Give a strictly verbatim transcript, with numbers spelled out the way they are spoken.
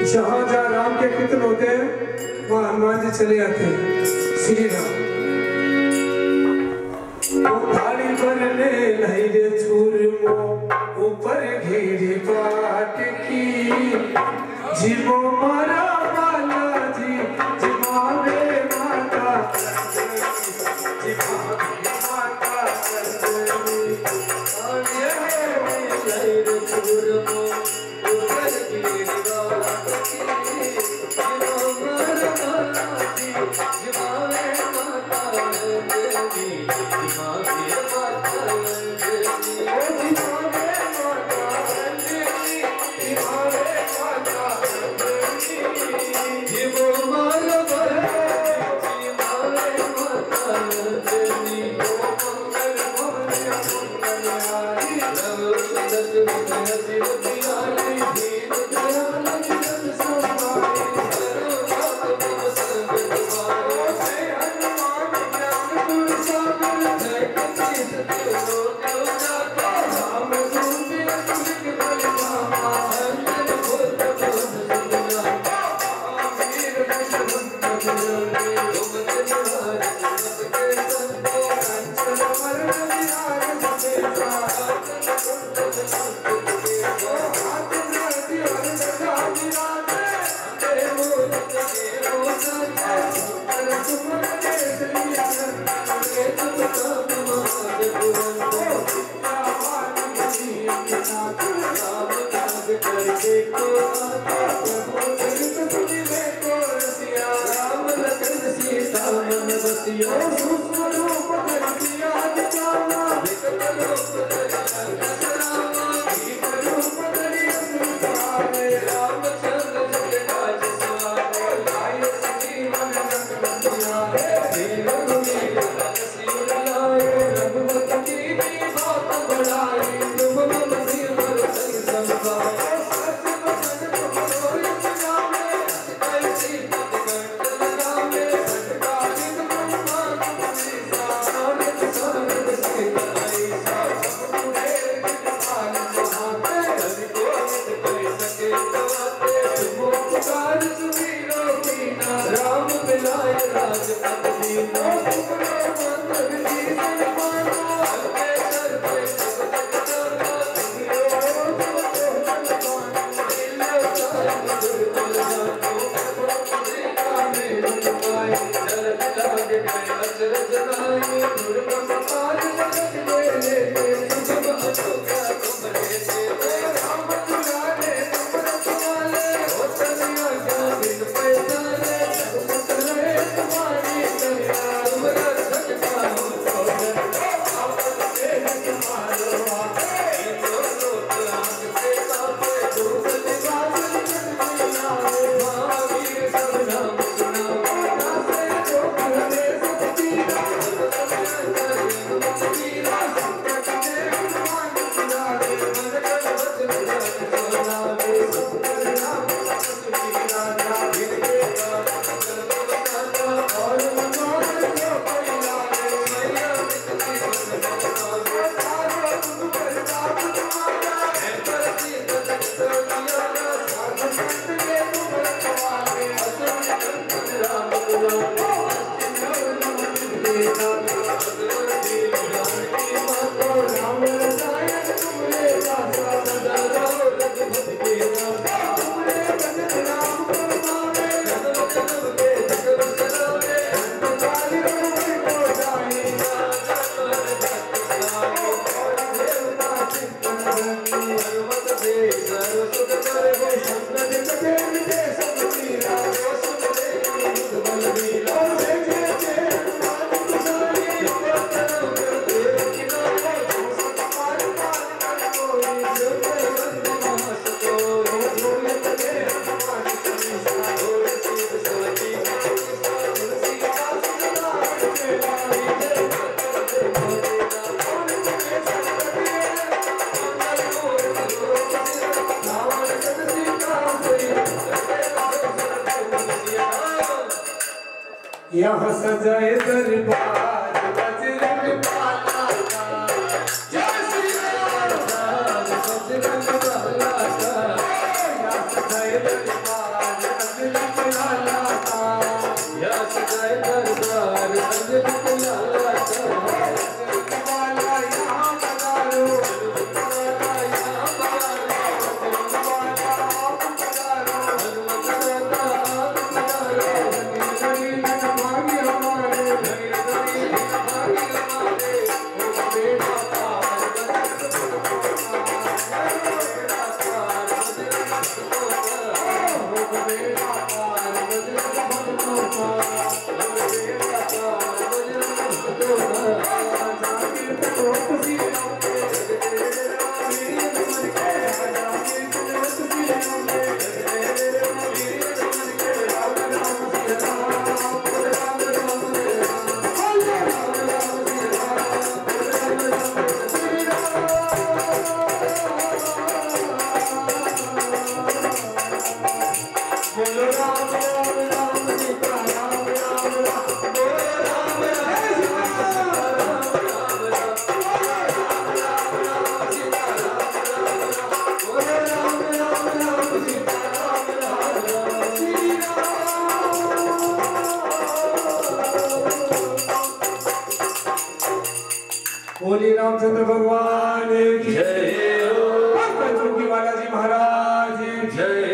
जहाँ जहाँ राम के कीर्तन होते हैं वहाँ हनुमान जी चले जाते हैं। श्री राम थाली पर ले लाई रे छूरमो ऊपर घेरे पाट की जीवो मारा बाला जी जिमावे माता जिमावे माता ये लाई रे छूरमो ऊपर घेरे पाट की जीवो मारा बाला जी जिमावे माता यहाँ सजाए दरबार बजरंग बाला का, जय श्री राम बजरंग बाला का। यहाँ सजाए दरबार लाला का यस जय दरबार अजरक लाला का वाला यहाँ पधारो वाला यहाँ पधारो वाला आप पधारो हनुमत दाता आप पधारो गरीब न भागी हमारे गरीब गरीब भागी हमारे ओ बेटा पार बजरंग बेटा पार बजरंग बेटा पार बजरंग भक्तों का बेटा पार बजरंग भक्तों जाकिर तो खुशी होते मेरी मन के जाकिर तो खुशी होते मेरे वीर मन के राम राम सिया राम राम राम सिया राम राम राम सिया राम राम बोलो राम राम राम सीता राम राम राम बोलो राम राम बोली रामचंद्र भगवान की जय हो बालाजी महाराज जय